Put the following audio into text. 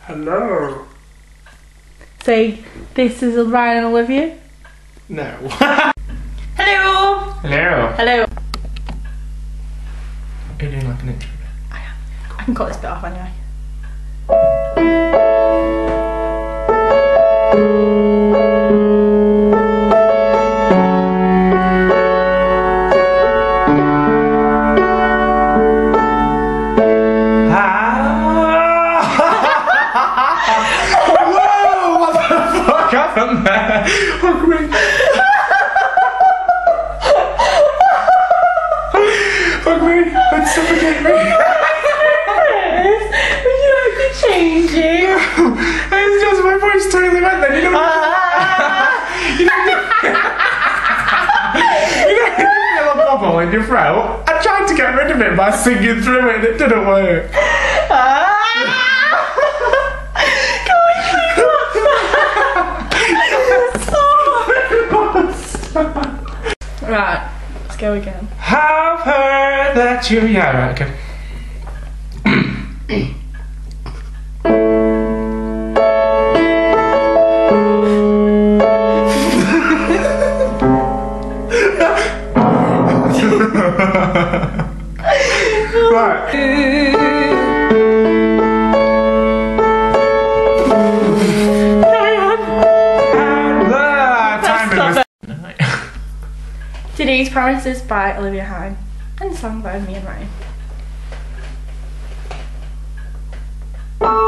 Hello. Say, this is Ryan and Olivia. No. Hello. Hello. Hello. Are you doing like an intro? I am. I can cut this bit off anyway. Whoa! What the fuck happened there? Hug me. Hug me. Let's suffocate me. Would you like to change it? It's just my voice totally went then. You know. You know, you feel a bubble in your throat. I tried to get rid of it by singing through it and it didn't work. Right, let's go again. Have heard that you. Yeah, right, okay. Right. Today's Promise is by Olivia Hine and sung by me and Ryan.